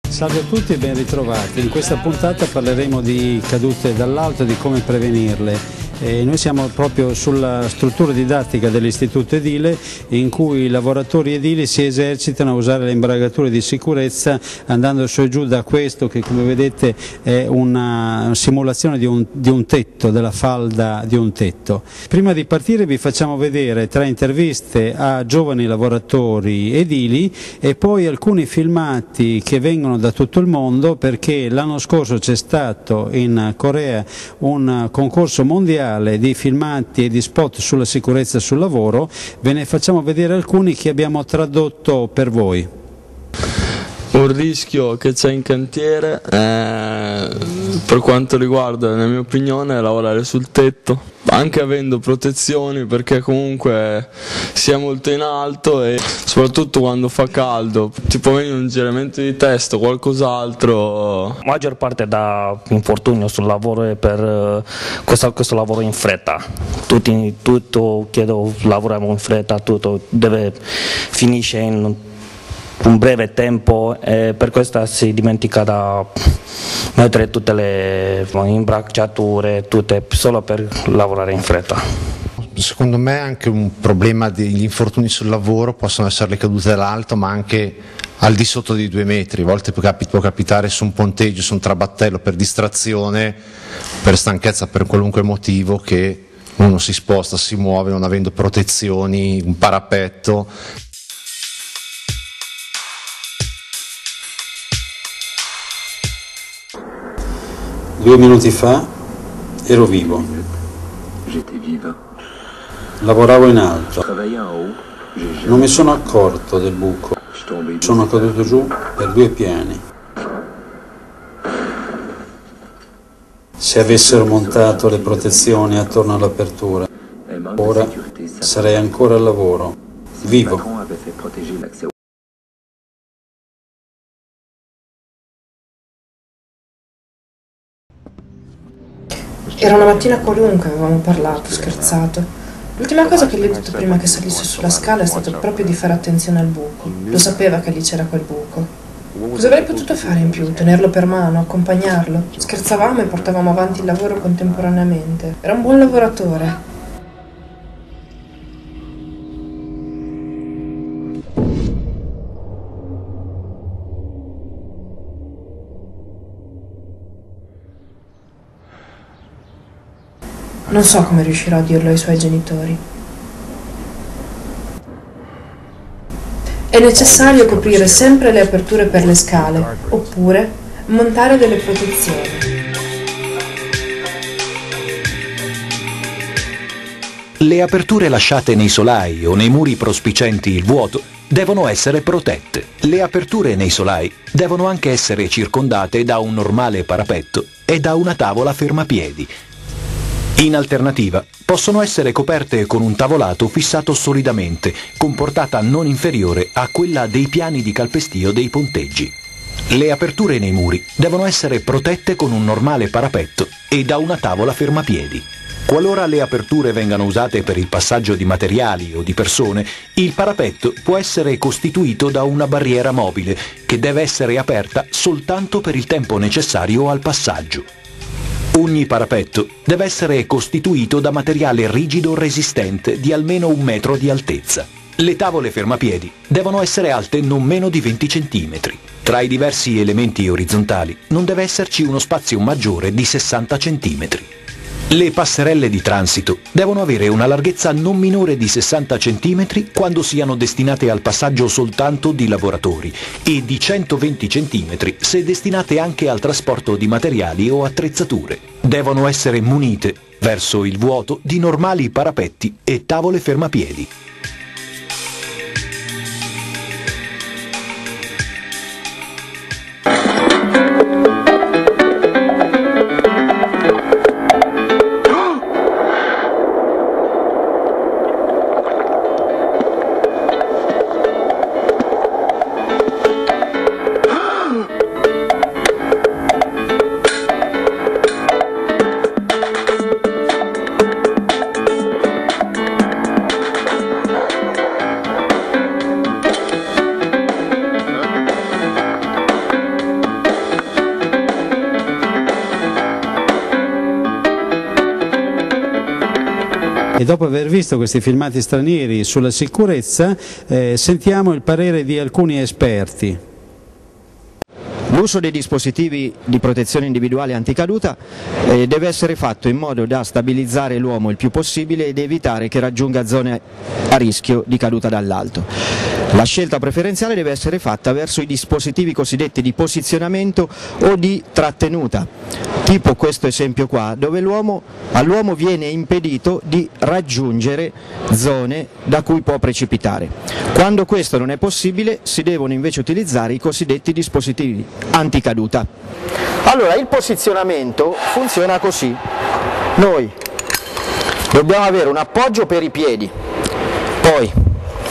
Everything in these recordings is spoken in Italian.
Salve a tutti e ben ritrovati. In questa puntata parleremo di cadute dall'alto e di come prevenirle. Noi siamo proprio sulla struttura didattica dell'istituto edile in cui i lavoratori edili si esercitano a usare le imbragature di sicurezza andando su e giù da questo che, come vedete, è una simulazione di un tetto, della falda di un tetto. Prima di partire vi facciamo vedere 3 interviste a giovani lavoratori edili e poi alcuni filmati che vengono da tutto il mondo, perché l'anno scorso c'è stato in Corea un concorso mondiale di filmati e di spot sulla sicurezza sul lavoro. Ve ne facciamo vedere alcuni che abbiamo tradotto per voi. Un rischio che c'è in cantiere per quanto riguarda, nella mia opinione, lavorare sul tetto, anche avendo protezioni, perché comunque si è molto in alto e soprattutto quando fa caldo ti può venire un giramento di testa o qualcos'altro. Maggior parte da infortunio sul lavoro è per questo lavoro in fretta. Tutto chiedo, lavoriamo in fretta, tutto deve finisce in un breve tempo e per questo si dimentica da mettere tutte le imbracciature, tutte solo per lavorare in fretta. Secondo me è anche un problema degli infortuni sul lavoro, possono essere le cadute dall'alto ma anche al di sotto di 2 metri, a volte può capitare su un ponteggio, su un trabattello per distrazione, per stanchezza, per qualunque motivo che uno si sposta, si muove non avendo protezioni, un parapetto. Due minuti fa ero vivo, lavoravo in alto, non mi sono accorto del buco, sono caduto giù per 2 piani. Se avessero montato le protezioni attorno all'apertura, ora sarei ancora al lavoro, vivo. Era una mattina qualunque, avevamo parlato, scherzato. L'ultima cosa che gli ho detto prima che salisse sulla scala è stato proprio di fare attenzione al buco. Lo sapeva che lì c'era quel buco. Cosa avrei potuto fare in più? Tenerlo per mano, accompagnarlo? Scherzavamo e portavamo avanti il lavoro contemporaneamente. Era un buon lavoratore. Non so come riuscirò a dirlo ai suoi genitori. È necessario coprire sempre le aperture per le scale, oppure montare delle protezioni. Le aperture lasciate nei solai o nei muri prospicienti il vuoto devono essere protette. Le aperture nei solai devono anche essere circondate da un normale parapetto e da una tavola fermapiedi. In alternativa, possono essere coperte con un tavolato fissato solidamente, con portata non inferiore a quella dei piani di calpestio dei ponteggi. Le aperture nei muri devono essere protette con un normale parapetto e da una tavola fermapiedi. Qualora le aperture vengano usate per il passaggio di materiali o di persone, il parapetto può essere costituito da una barriera mobile che deve essere aperta soltanto per il tempo necessario al passaggio. Ogni parapetto deve essere costituito da materiale rigido resistente di almeno 1 metro di altezza. Le tavole fermapiedi devono essere alte non meno di 20 cm. Tra i diversi elementi orizzontali non deve esserci uno spazio maggiore di 60 cm. Le passerelle di transito devono avere una larghezza non minore di 60 cm quando siano destinate al passaggio soltanto di lavoratori e di 120 cm se destinate anche al trasporto di materiali o attrezzature. Devono essere munite, verso il vuoto, di normali parapetti e tavole fermapiedi. E dopo aver visto questi filmati stranieri sulla sicurezza, sentiamo il parere di alcuni esperti. L'uso dei dispositivi di protezione individuale anticaduta deve essere fatto in modo da stabilizzare l'uomo il più possibile ed evitare che raggiunga zone a rischio di caduta dall'alto. La scelta preferenziale deve essere fatta verso i dispositivi cosiddetti di posizionamento o di trattenuta, tipo questo esempio qua, dove all'uomo viene impedito di raggiungere zone da cui può precipitare. Quando questo non è possibile si devono invece utilizzare i cosiddetti dispositivi anticaduta. Allora, il posizionamento funziona così. Noi dobbiamo avere un appoggio per i piedi, poi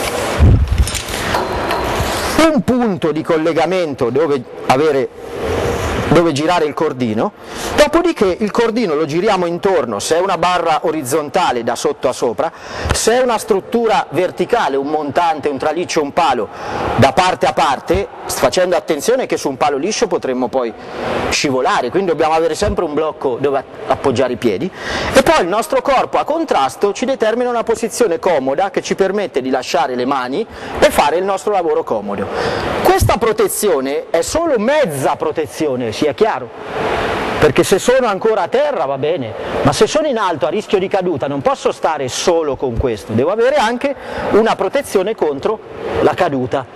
un punto di collegamento dove girare il cordino, dopodiché il cordino lo giriamo intorno, se è una barra orizzontale da sotto a sopra, se è una struttura verticale, un montante, un traliccio, un palo, da parte a parte, facendo attenzione che su un palo liscio potremmo poi scivolare, quindi dobbiamo avere sempre un blocco dove appoggiare i piedi, e poi il nostro corpo a contrasto ci determina una posizione comoda che ci permette di lasciare le mani e fare il nostro lavoro comodo. Questa protezione è solo mezza protezione, sia chiaro, perché se sono ancora a terra va bene, ma se sono in alto a rischio di caduta non posso stare solo con questo, devo avere anche una protezione contro la caduta.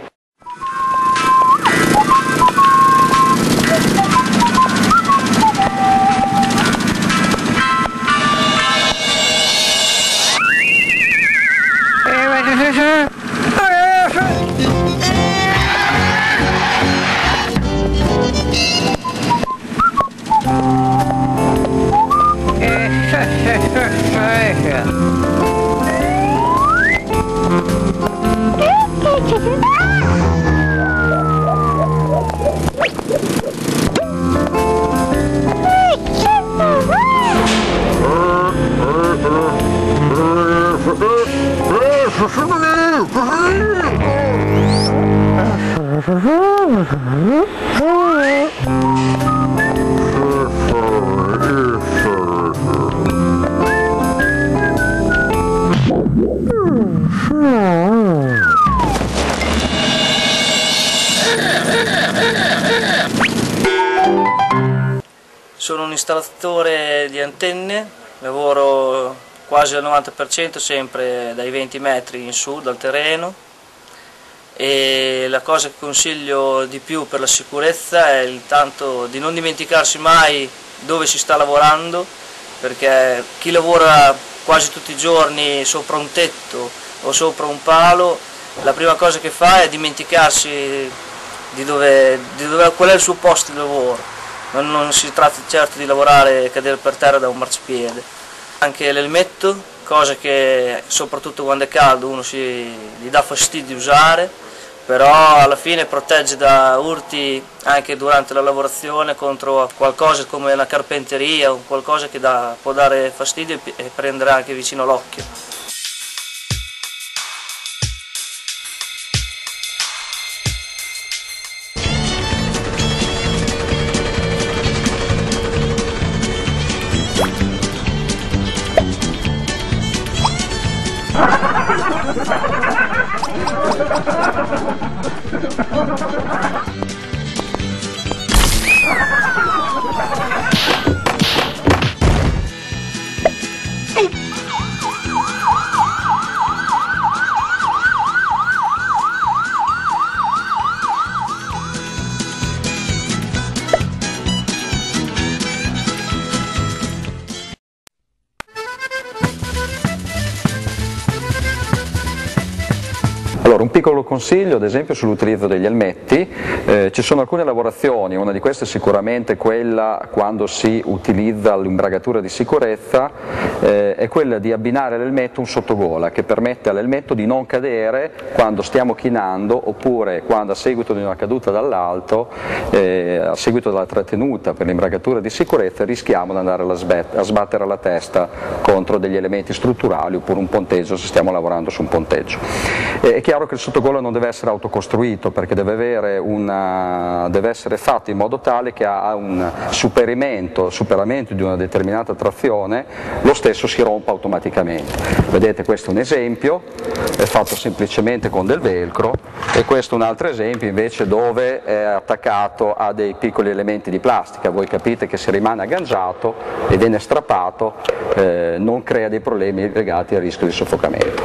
Sono un installatore di antenne, lavoro quasi al 90% sempre dai 20 metri in su dal terreno, e la cosa che consiglio di più per la sicurezza è il tanto di non dimenticarsi mai dove si sta lavorando, perché chi lavora quasi tutti i giorni sopra un tetto o sopra un palo, la prima cosa che fa è dimenticarsi qual è il suo posto di lavoro. Non si tratta certo di lavorare e cadere per terra da un marciapiede. Anche l'elmetto, cosa che soprattutto quando è caldo gli dà fastidio usare, però alla fine protegge da urti anche durante la lavorazione contro qualcosa come la carpenteria o qualcosa che può dare fastidio e prendere anche vicino l'occhio. Allora, un piccolo consiglio ad esempio sull'utilizzo degli elmetti. Ci sono alcune lavorazioni, una di queste è sicuramente quella quando si utilizza l'imbragatura di sicurezza, è quella di abbinare all'elmetto un sottogola che permette all'elmetto di non cadere quando stiamo chinando, oppure quando a seguito di una caduta dall'alto, a seguito della trattenuta per l'imbragatura di sicurezza, rischiamo di andare a sbattere la testa contro degli elementi strutturali oppure un ponteggio se stiamo lavorando su un ponteggio. È chiaro che il sottogollo non deve essere autocostruito perché deve essere fatto in modo tale che a un superamento di una determinata trazione lo stesso si rompa automaticamente. Vedete, questo è un esempio, è fatto semplicemente con del velcro, e questo è un altro esempio invece dove è attaccato a dei piccoli elementi di plastica. Voi capite che se rimane agganciato e viene strappato non crea dei problemi legati al rischio di soffocamento.